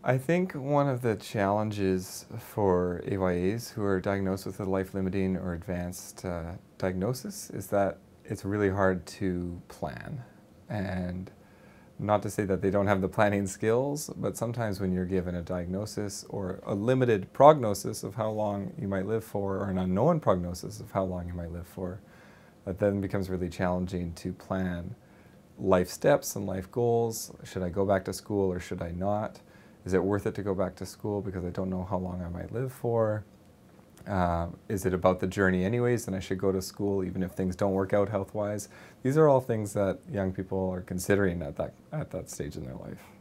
I think one of the challenges for AYAs who are diagnosed with a life-limiting or advanced diagnosis is that it's really hard to plan. And not to say that they don't have the planning skills, but sometimes when you're given a diagnosis or a limited prognosis of how long you might live for, or an unknown prognosis of how long you might live for, that then becomes really challenging to plan life steps and life goals. Should I go back to school or should I not? Is it worth it to go back to school because I don't know how long I might live for? Is it about the journey anyways, and I should go to school even if things don't work out health-wise? These are all things that young people are considering at that stage in their life.